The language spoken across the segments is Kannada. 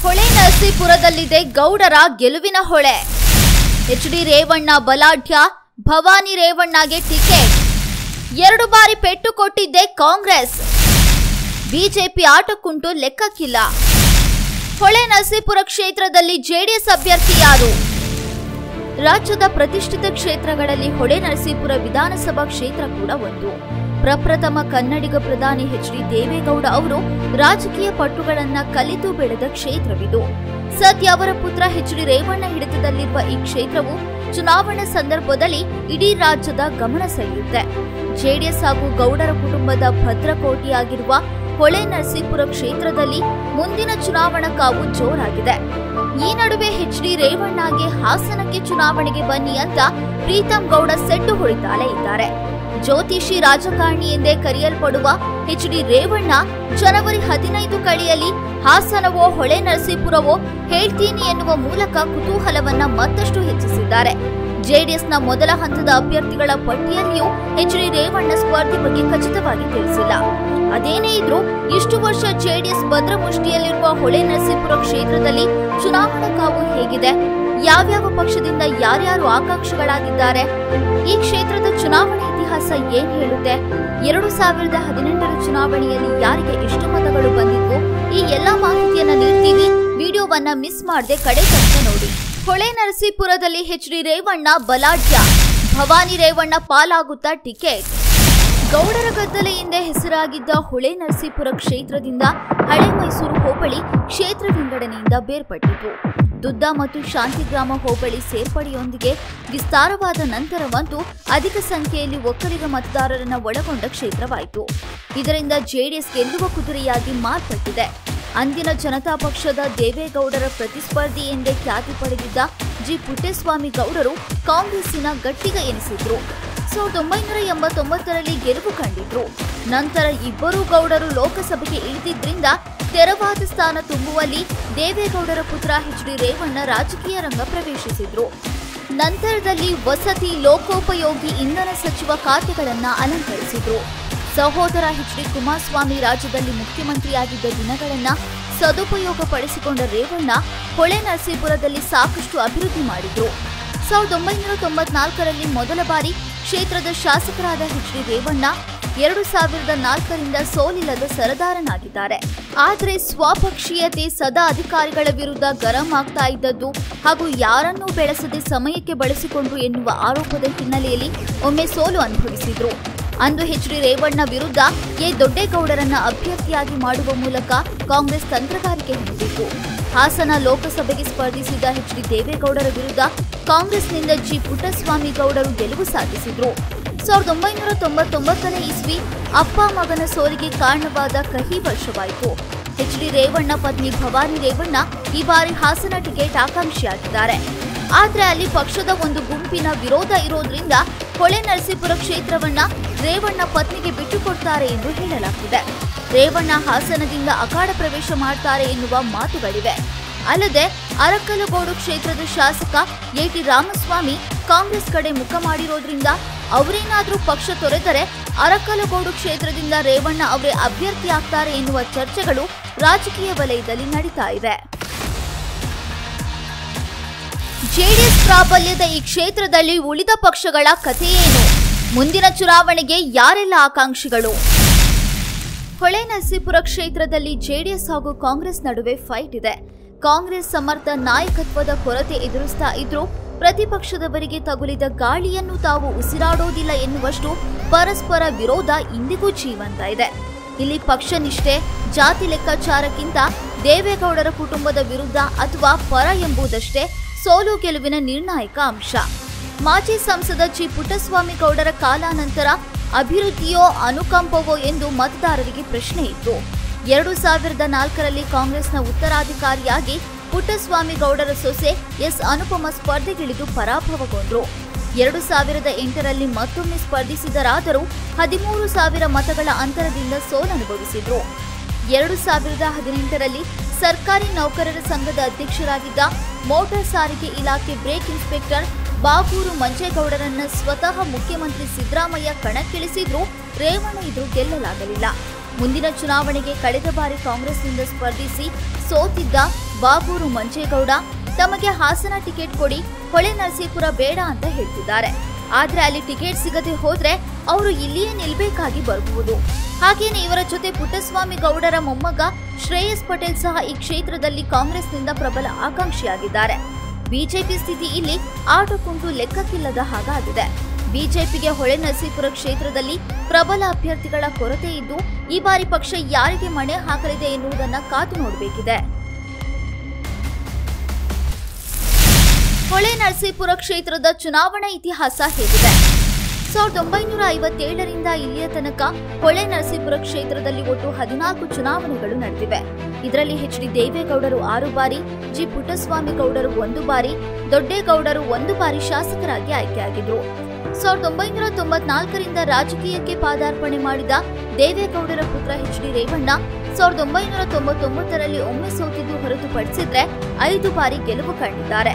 ಹೊಳೆನರಸೀಪುರದಲ್ಲಿದೆ ಗೌಡರ ಗೆಲುವಿನ ಹೊಳೆ. ಎಚ್.ಡಿ. ರೇವಣ್ಣ ಬಲಾಢ್ಯ, ಭವಾನಿ ರೇವಣ್ಣಗೆ ಟಿಕೆಟ್. 2 ಬಾರಿ ಪೆಟ್ಟು ಕೊಟ್ಟಿದ್ದೆ ಕಾಂಗ್ರೆಸ್. ಬಿಜೆಪಿ ಆಟಕ್ಕುಂಟು ಲೆಕ್ಕಕ್ಕಿಲ್ಲ. ಹೊಳೆನರಸೀಪುರ ಕ್ಷೇತ್ರದಲ್ಲಿ ಜೆಡಿಎಸ್ ಅಭ್ಯರ್ಥಿ ಯಾರು? ರಾಜ್ಯದ ಪ್ರತಿಷ್ಠಿತ ಕ್ಷೇತ್ರಗಳಲ್ಲಿ ಹೊಳೆನರಸೀಪುರ ವಿಧಾನಸಭಾ ಕ್ಷೇತ್ರ ಕೂಡ ಒಂದು. ಪ್ರಪ್ರಥಮ ಕನ್ನಡಿಗ ಪ್ರಧಾನಿ ಎಚ್.ಡಿ. ದೇವೇಗೌಡ ಅವರು ರಾಜಕೀಯ ಪಟ್ಟುಗಳನ್ನ ಕಲಿತು ಬೆಳೆದ ಕ್ಷೇತ್ರವಿದು. ಸದ್ಯ ಅವರ ಪುತ್ರ ಎಚ್.ಡಿ. ರೇವಣ್ಣ ಹಿಡಿತದಲ್ಲಿರುವ ಈ ಕ್ಷೇತ್ರವು ಚುನಾವಣಾ ಸಂದರ್ಭದಲ್ಲಿ ಇಡೀ ರಾಜ್ಯದ ಗಮನ ಸೆಳೆಯುತ್ತೆ. ಜೆಡಿಎಸ್ ಹಾಗೂ ಗೌಡರ ಕುಟುಂಬದ ಭದ್ರಕೋಟೆಯಾಗಿರುವ ಹೊಳೆನರಸೀಪುರ ಕ್ಷೇತ್ರದಲ್ಲಿ ಮುಂದಿನ ಚುನಾವಣಾ ಕಾವು ಜೋರಾಗಿದೆ. ಈ ನಡುವೆ ಎಚ್.ಡಿ. ರೇವಣ್ಣಗೆ ಹಾಸನಕ್ಕೆ ಚುನಾವಣೆಗೆ ಬನ್ನಿ ಅಂತ ಪ್ರೀತಂ ಗೌಡ ಸೆಡ್ಡು ಹೊಡಿತಾಲೇ ಇದ್ದಾರೆ. ಜ್ಯೋತಿಷಿ ರಾಜಕಾರಣಿ ಎಂದೇ ಕರೆಯಲ್ಪಡುವ ಎಚ್.ಡಿ. ರೇವಣ್ಣ ಜನವರಿ 15 ಕಳೆಯಲಿ ಹಾಸನವೋ ಹೊಳೆನರಸೀಪುರವೋ ಹೇಳ್ತೀನಿ ಎನ್ನುವ ಮೂಲಕ ಕುತೂಹಲವನ್ನ ಮತ್ತಷ್ಟು ಹೆಚ್ಚಿಸಿದ್ದಾರೆ. ಜೆಡಿಎಸ್ನ ಮೊದಲ ಹಂತದ ಅಭ್ಯರ್ಥಿಗಳ ಪಟ್ಟಿಯಲ್ಲಿಯೂ ಎಚ್.ಡಿ. ರೇವಣ್ಣ ಸ್ಪರ್ಧೆ ಬಗ್ಗೆ ಖಚಿತವಾಗಿ ತಿಳಿಸಿಲ್ಲ. ಅದೇನೇ ಇದ್ರೂ ಇಷ್ಟು ವರ್ಷ ಜೆಡಿಎಸ್ ಭದ್ರಮುಷ್ಟಿಯಲ್ಲಿರುವ ಹೊಳೆನರಸೀಪುರ ಕ್ಷೇತ್ರದಲ್ಲಿ ಚುನಾವಣಾ ಕಾವು ಹೇಗಿದೆ? ಯಾವ್ಯಾವ ಪಕ್ಷದಿಂದ ಯಾರ್ಯಾರು ಆಕಾಂಕ್ಷಿಗಳಾಗಿದ್ದಾರೆ? ಈ ಕ್ಷೇತ್ರದ ಚುನಾವಣೆ ಇತಿಹಾಸ ಏನ್ ಹೇಳುತ್ತೆ? 2018ರ ಚುನಾವಣೆಯಲ್ಲಿ ಯಾರಿಗೆ ಎಷ್ಟು ಮತಗಳು ಬಂದಿದ್ವು? ಈ ಎಲ್ಲಾ ಮಾಹಿತಿಯನ್ನ ನೀಡ್ತೀವಿ. ವಿಡಿಯೋವನ್ನ ಮಿಸ್ ಮಾಡದೆ ಕಡೆ ತನಕ ನೋಡಿ. ಹೊಳೆನರಸೀಪುರದಲ್ಲಿ ಎಚ್.ಡಿ. ರೇವಣ್ಣ ಬಲಾಢ್ಯ, ಭವಾನಿ ರೇವಣ್ಣ ಪಾಲಾಗುತ್ತಾ ಟಿಕೆಟ್. ಗೌಡರ ಗದ್ದಲೆ ಎಂದೇ ಹೆಸರಾಗಿದ್ದ ಹೊಳೆನರಸೀಪುರ ಕ್ಷೇತ್ರದಿಂದ ಹಳೆ ಮೈಸೂರು ಹೋಬಳಿ ಕ್ಷೇತ್ರ ವಿಂಗಡಣೆಯಿಂದ ಬೇರ್ಪಟ್ಟಿತು. ದುದ್ದ ಮತ್ತು ಶಾಂತಿಗ್ರಾಮ ಹೋಬಳಿ ಸೇರ್ಪಡೆಯೊಂದಿಗೆ ವಿಸ್ತಾರವಾದ ನಂತರವಂತೂ ಅಧಿಕ ಸಂಖ್ಯೆಯಲ್ಲಿ ಒಕ್ಕಲಿಗ ಮತದಾರರನ್ನು ಒಳಗೊಂಡ ಕ್ಷೇತ್ರವಾಯಿತು. ಇದರಿಂದ ಜೆಡಿಎಸ್ ಗೆಲ್ಲುವ ಕುದುರೆಯಾಗಿ ಮಾರ್ಪಟ್ಟಿದೆ. ಅಂದಿನ ಜನತಾ ಪಕ್ಷದ ದೇವೇಗೌಡರ ಪ್ರತಿಸ್ಪರ್ಧಿ ಎಂದೇ ಖ್ಯಾತಿ ಪಡೆದಿದ್ದ ಜಿ. ಪುಟ್ಟಸ್ವಾಮಿ ಗೌಡರು ಕಾಂಗ್ರೆಸ್ಸಿನ ಗಟ್ಟಿಗ ಎನಿಸಿದ್ರು. 1989ರಲ್ಲಿ ಗೆಲುವು ಕಂಡಿದ್ರು. ನಂತರ ಇಬ್ಬರೂ ಗೌಡರು ಲೋಕಸಭೆಗೆ ಇಳಿದಿದ್ರಿಂದ ತೆರವಾದ ಸ್ಥಾನ ತುಂಬುವಲ್ಲಿ ದೇವೇಗೌಡರ ಪುತ್ರ ಎಚ್.ಡಿ. ರೇವಣ್ಣ ರಾಜಕೀಯ ರಂಗ ಪ್ರವೇಶಿಸಿದ್ರು. ನಂತರದಲ್ಲಿ ವಸತಿ, ಲೋಕೋಪಯೋಗಿ, ಇಂಧನ ಸಚಿವ ಖಾತೆಗಳನ್ನ ಅಲಂಕರಿಸಿದ್ರು. ಸಹೋದರ ಎಚ್.ಡಿ. ಕುಮಾರಸ್ವಾಮಿ ರಾಜ್ಯದಲ್ಲಿ ಮುಖ್ಯಮಂತ್ರಿಯಾಗಿದ್ದ ದಿನಗಳನ್ನ ಸದುಪಯೋಗ ಪಡಿಸಿಕೊಂಡ ರೇವಣ್ಣ ಹೊಳೆನರಸೀಪುರದಲ್ಲಿ ಸಾಕಷ್ಟು ಅಭಿವೃದ್ಧಿ ಮಾಡಿದ್ರು. 1994ರಲ್ಲಿ ಮೊದಲ ಬಾರಿ ಕ್ಷೇತ್ರದ ಶಾಸಕರಾದ ಎಚ್.ಡಿ. ರೇವಣ್ಣ 2004ರಿಂದ ಸೋಲಿಲ್ಲದ ಸರದಾರನಾಗಿದ್ದಾರೆ. ಆದರೆ ಸ್ವಪಕ್ಷೀಯತೆ, ಸದಾ ಅಧಿಕಾರಿಗಳ ವಿರುದ್ಧ ಗರಂ ಆಗ್ತಾ ಇದ್ದದ್ದು ಹಾಗೂ ಯಾರನ್ನೂ ಬೆಳೆಸದೆ ಸಮಯಕ್ಕೆ ಬಳಸಿಕೊಂಡ್ರು ಎನ್ನುವ ಆರೋಪದ ಹಿನ್ನೆಲೆಯಲ್ಲಿ ಒಮ್ಮೆ ಸೋಲು ಅನುಭವಿಸಿದ್ರು. ಅಂದು ಎಚ್.ಡಿ. ರೇವಣ್ಣ ವಿರುದ್ಧ ಎ. ದೊಡ್ಡೇಗೌಡರನ್ನ ಅಭ್ಯರ್ಥಿಯಾಗಿ ಮಾಡುವ ಮೂಲಕ ಕಾಂಗ್ರೆಸ್ ತಂತ್ರಗಾರಿಕೆ ಹೊಂದಿತ್ತು. ಹಾಸನ ಲೋಕಸಭೆಗೆ ಸ್ಪರ್ಧಿಸಿದ ಎಚ್.ಡಿ. ದೇವೇಗೌಡರ ವಿರುದ್ಧ ಕಾಂಗ್ರೆಸ್ನಿಂದ ಜಿ. ಪುಟ್ಟಸ್ವಾಮಿ ಗೌಡರು ಗೆಲುವು ಸಾಧಿಸಿದ್ರು. 1999ನೇ ಇಸ್ವಿ ಅಪ್ಪ ಮಗನ ಸೋಲಿಗೆ ಕಾರಣವಾದ ಕಹಿ ವರ್ಷವಾಯಿತು. ಎಚ್.ಡಿ. ರೇವಣ್ಣ ಪತ್ನಿ ಭವಾನಿ ರೇವಣ್ಣ ಈ ಬಾರಿ ಹಾಸನ ಟಿಕೆಟ್ ಆಕಾಂಕ್ಷಿಯಾಗಿದ್ದಾರೆ. ಆದ್ರೆ ಅಲ್ಲಿ ಪಕ್ಷದ ಒಂದು ಗುಂಪಿನ ವಿರೋಧ ಇರೋದ್ರಿಂದ ಹೊಳೆನರಸೀಪುರ ಕ್ಷೇತ್ರವನ್ನ ರೇವಣ್ಣ ಪತ್ನಿಗೆ ಬಿಟ್ಟುಕೊಡ್ತಾರೆ ಎಂದು ಹೇಳಲಾಗಿದೆ. ರೇವಣ್ಣ ಹಾಸನದಿಂದ ಅಖಾಡ ಪ್ರವೇಶ ಮಾಡ್ತಾರೆ ಎನ್ನುವ ಮಾತುಗಳಿವೆ. ಅಲ್ಲದೆ ಅರಕಲಗೋಡು ಕ್ಷೇತ್ರದ ಶಾಸಕ ಎ.ಟಿ. ರಾಮಸ್ವಾಮಿ ಕಾಂಗ್ರೆಸ್ ಕಡೆ ಮುಖ ಮಾಡಿರೋದ್ರಿಂದ ಅವರೇನಾದ್ರೂ ಪಕ್ಷ ತೊರೆದರೆ ಅರಕಲಗೋಡು ಕ್ಷೇತ್ರದಿಂದ ರೇವಣ್ಣ ಅವರೇ ಅಭ್ಯರ್ಥಿ ಆಗ್ತಾರೆ ಎನ್ನುವ ಚರ್ಚೆಗಳು ರಾಜಕೀಯ ವಲಯದಲ್ಲಿ ನಡೀತಾ ಇವೆ. ಜೆಡಿಎಸ್ ಪ್ರಾಬಲ್ಯದ ಈ ಕ್ಷೇತ್ರದಲ್ಲಿ ಉಳಿದ ಪಕ್ಷಗಳ ಕಥೆಯೇನು? ಮುಂದಿನ ಚುನಾವಣೆಗೆ ಯಾರೆಲ್ಲ ಆಕಾಂಕ್ಷಿಗಳು? ಹೊಳೆನರಸೀಪುರ ಕ್ಷೇತ್ರದಲ್ಲಿ ಜೆಡಿಎಸ್ ಹಾಗೂ ಕಾಂಗ್ರೆಸ್ ನಡುವೆ ಫೈಟ್ ಇದೆ. ಕಾಂಗ್ರೆಸ್ ಸಮರ್ಥ ನಾಯಕತ್ವದ ಕೊರತೆ ಎದುರಿಸ್ತಾ ಇದ್ರೂ ಪ್ರತಿಪಕ್ಷದವರಿಗೆ ತಗುಲಿದ ಗಾಳಿಯನ್ನು ತಾವು ಉಸಿರಾಡೋದಿಲ್ಲ ಎನ್ನುವಷ್ಟು ಪರಸ್ಪರ ವಿರೋಧ ಇಂದಿಗೂ ಜೀವಂತ ಇದೆ. ಇಲ್ಲಿ ಪಕ್ಷ ನಿಷ್ಠೆ, ಜಾತಿ ಲೆಕ್ಕಾಚಾರಕ್ಕಿಂತ ದೇವೇಗೌಡರ ಕುಟುಂಬದ ವಿರುದ್ಧ ಅಥವಾ ಪರ ಎಂಬುದಷ್ಟೇ ಸೋಲು ಗೆಲುವಿನ ನಿರ್ಣಾಯಕ ಅಂಶ. ಮಾಜಿ ಸಂಸದ ಜಿ. ಪುಟ್ಟಸ್ವಾಮಿ ಗೌಡರ ಕಾಲಾನಂತರ ಅಭಿವೃದ್ಧಿಯೋ ಅನುಕಂಪವೋ ಎಂದು ಮತದಾರರಿಗೆ ಪ್ರಶ್ನೆ ಇತ್ತು. 2004ರಲ್ಲಿ ಕಾಂಗ್ರೆಸ್ನ ಉತ್ತರಾಧಿಕಾರಿಯಾಗಿ ಪುಟ್ಟಸ್ವಾಮಿ ಗೌಡರ ಸೊಸೆ ಎಸ್. ಅನುಪಮ ಸ್ಪರ್ಧೆಗಿಳಿದು ಪರಾಭವಗೊಂಡ್ರು. 2008ರಲ್ಲಿ ಮತ್ತೊಮ್ಮೆ ಸ್ಪರ್ಧಿಸಿದರಾದರೂ 13,000 ಮತಗಳ ಅಂತರದಿಂದ ಸೋಲನುಭವಿಸಿದ್ರು. 2018ರಲ್ಲಿ ಸರ್ಕಾರಿ ನೌಕರರ ಸಂಘದ ಅಧ್ಯಕ್ಷರಾಗಿದ್ದ ಮೋಟಾರ್ ಸಾರಿಗೆ ಇಲಾಖೆ ಬ್ರೇಕ್ ಇನ್ಸ್ಪೆಕ್ಟರ್ ಬಾಗೂರು ಮಂಜೇಗೌಡರನ್ನ ಸ್ವತಃ ಮುಖ್ಯಮಂತ್ರಿ ಸಿದ್ದರಾಮಯ್ಯ ಕಣಕ್ಕಿಳಿಸಿದ್ರೂ ರೇವಣ್ಣ ಎದುರು ಗೆಲ್ಲಲಾಗಲಿಲ್ಲ. ಮುಂದಿನ ಚುನಾವಣೆಗೆ ಕಳೆದ ಬಾರಿ ಕಾಂಗ್ರೆಸ್ನಿಂದ ಸ್ಪರ್ಧಿಸಿ ಸೋತಿದ್ದ ಬಾಬೂರು ಮಂಜೇಗೌಡ ತಮಗೆ ಹಾಸನ ಟಿಕೆಟ್ ಕೊಡಿ, ಹೊಳೆನರಸೀಪುರ ಬೇಡ ಅಂತ ಹೇಳ್ತಿದ್ದಾರೆ. ಆದ್ರೆ ಅಲ್ಲಿ ಟಿಕೆಟ್ ಸಿಗದೆ ಹೋದ್ರೆ ಅವರು ಇಲ್ಲಿಯೇ ನಿಲ್ಬೇಕಾಗಿ ಬರಬಹುದು. ಹಾಗೇನೆ ಇವರ ಜೊತೆ ಪುಟ್ಟಸ್ವಾಮಿ ಗೌಡರ ಮೊಮ್ಮಗ ಶ್ರೇಯಸ್ ಪಟೇಲ್ ಸಹ ಈ ಕ್ಷೇತ್ರದಲ್ಲಿ ಕಾಂಗ್ರೆಸ್ನಿಂದ ಪ್ರಬಲ ಆಕಾಂಕ್ಷಿಯಾಗಿದ್ದಾರೆ. ಬಿಜೆಪಿ ಸ್ಥಿತಿ ಇಲ್ಲಿ ಆಟಕ್ಕುಂಟು ಲೆಕ್ಕಕ್ಕಿಲ್ಲದ ಹಾಗಾಗಿದೆ. ಬಿಜೆಪಿಗೆ ಹೊಳೆನರಸೀಪುರ ಕ್ಷೇತ್ರದಲ್ಲಿ ಪ್ರಬಲ ಅಭ್ಯರ್ಥಿಗಳ ಕೊರತೆ ಇದ್ದು, ಈ ಬಾರಿ ಪಕ್ಷ ಯಾರಿಗೆ ಮಣೆ ಹಾಕಲಿದೆ ಎನ್ನುವುದನ್ನು ಕಾದು ನೋಡಬೇಕಿದೆ. ಹೊಳೆನರಸೀಪುರ ಕ್ಷೇತ್ರದ ಚುನಾವಣಾ ಇತಿಹಾಸ ಹೇಗಿದೆ? 1957ರಿಂದ ಇಲ್ಲಿಯ ತನಕ ಹೊಳೆನರಸೀಪುರ ಕ್ಷೇತ್ರದಲ್ಲಿ ಒಟ್ಟು 14 ಚುನಾವಣೆಗಳು ನಡೆದಿವೆ. ಇದರಲ್ಲಿ ಎಚ್.ಡಿ. ದೇವೇಗೌಡರು 6 ಬಾರಿ, ಜಿ. ಪುಟ್ಟಸ್ವಾಮಿ ಗೌಡರು 1 ಬಾರಿ, ದೊಡ್ಡೇಗೌಡರು 1 ಬಾರಿ ಶಾಸಕರಾಗಿ ಆಯ್ಕೆಯಾಗಿದ್ರು. 1994ರಿಂದ ರಾಜಕೀಯಕ್ಕೆ ಪಾದಾರ್ಪಣೆ ಮಾಡಿದ ದೇವೇಗೌಡರ ಪುತ್ರ ಎಚ್.ಡಿ. ರೇವಣ್ಣ 1999ರಲ್ಲಿ ಒಮ್ಮೆ ಸೋತಿದ್ದು ಹೊರತುಪಡಿಸಿದ್ರೆ 5 ಬಾರಿ ಗೆಲುವು ಕಂಡಿದ್ದಾರೆ.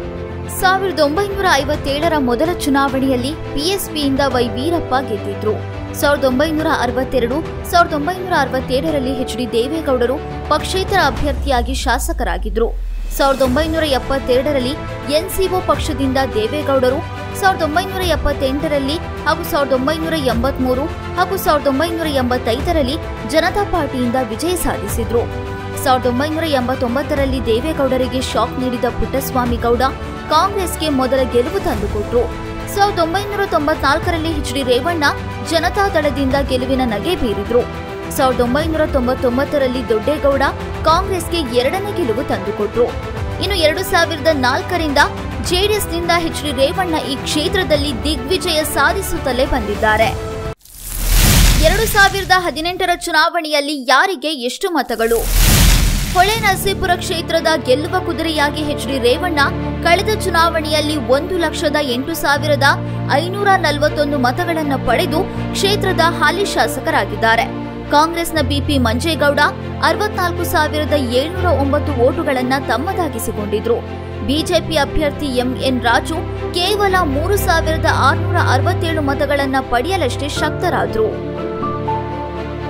1957ರ ಮೊದಲ ಚುನಾವಣೆಯಲ್ಲಿ ಪಿಎಸ್ಪಿಯಿಂದ ವೈ ವೀರಪ್ಪ ಗೆದ್ದಿದ್ರು. 1962, 1967ರಲ್ಲಿ ಎಚ್.ಡಿ. ದೇವೇಗೌಡರು ಪಕ್ಷೇತರ ಅಭ್ಯರ್ಥಿಯಾಗಿ ಶಾಸಕರಾಗಿದ್ರು. 1972ರಲ್ಲಿ ಎನ್ಸಿಒ ಪಕ್ಷದಿಂದ ದೇವೇಗೌಡರು, 1978ರಲ್ಲಿ ಹಾಗೂ 1983 ಹಾಗೂ 1985ರಲ್ಲಿ ಜನತಾ ಪಾರ್ಟಿಯಿಂದ ವಿಜಯ ಸಾಧಿಸಿದ್ರು. 1989ರಲ್ಲಿ ದೇವೇಗೌಡರಿಗೆ ಶಾಕ್ ನೀಡಿದ ಪುಟ್ಟಸ್ವಾಮಿ ಗೌಡ ಕಾಂಗ್ರೆಸ್ಗೆ ಮೊದಲ ಗೆಲುವು ತಂದುಕೊಟ್ರು. 1994ರಲ್ಲಿ ಎಚ್.ಡಿ. ರೇವಣ್ಣ ಜನತಾದಳದಿಂದ ಗೆಲುವಿನ ನಗೆ ಬೀರಿದ್ರು. 1999ರಲ್ಲಿ ದೊಡ್ಡೇಗೌಡ ಕಾಂಗ್ರೆಸ್ಗೆ 2ನೇ ಗೆಲುವು ತಂದುಕೊಟ್ರು. ಇನ್ನು 2004ರಿಂದ ಜೆಡಿಎಸ್ನಿಂದ ಎಚ್.ಡಿ. ರೇವಣ್ಣ ಈ ಕ್ಷೇತ್ರದಲ್ಲಿ ದಿಗ್ವಿಜಯ ಸಾಧಿಸುತ್ತಲೇ ಬಂದಿದ್ದಾರೆ. 2018ರ ಚುನಾವಣೆಯಲ್ಲಿ ಯಾರಿಗೆ ಎಷ್ಟು ಮತಗಳು? ಹೊಳೆನರಸೀಪುರ ಕ್ಷೇತ್ರದ ಗೆಲ್ಲುವ ಕುದುರೆಯಾಗಿ ಎಚ್.ಡಿ. ರೇವಣ್ಣ ಕಳೆದ ಚುನಾವಣೆಯಲ್ಲಿ 1,08,541 ಮತಗಳನ್ನು ಪಡೆದು ಕ್ಷೇತ್ರದ ಹಾಲಿ ಶಾಸಕರಾಗಿದ್ದಾರೆ. ಕಾಂಗ್ರೆಸ್ನ ಬಿಪಿ ಮಂಜೇಗೌಡ 64,709 ವೋಟುಗಳನ್ನು ತಮ್ಮದಾಗಿಸಿಕೊಂಡಿದ್ರು. ಬಿಜೆಪಿ ಅಭ್ಯರ್ಥಿ ಎಂಎನ್ ರಾಜು ಕೇವಲ 3,667 ಮತಗಳನ್ನು ಪಡೆಯಲಷ್ಟೇ ಶಕ್ತರಾದರು.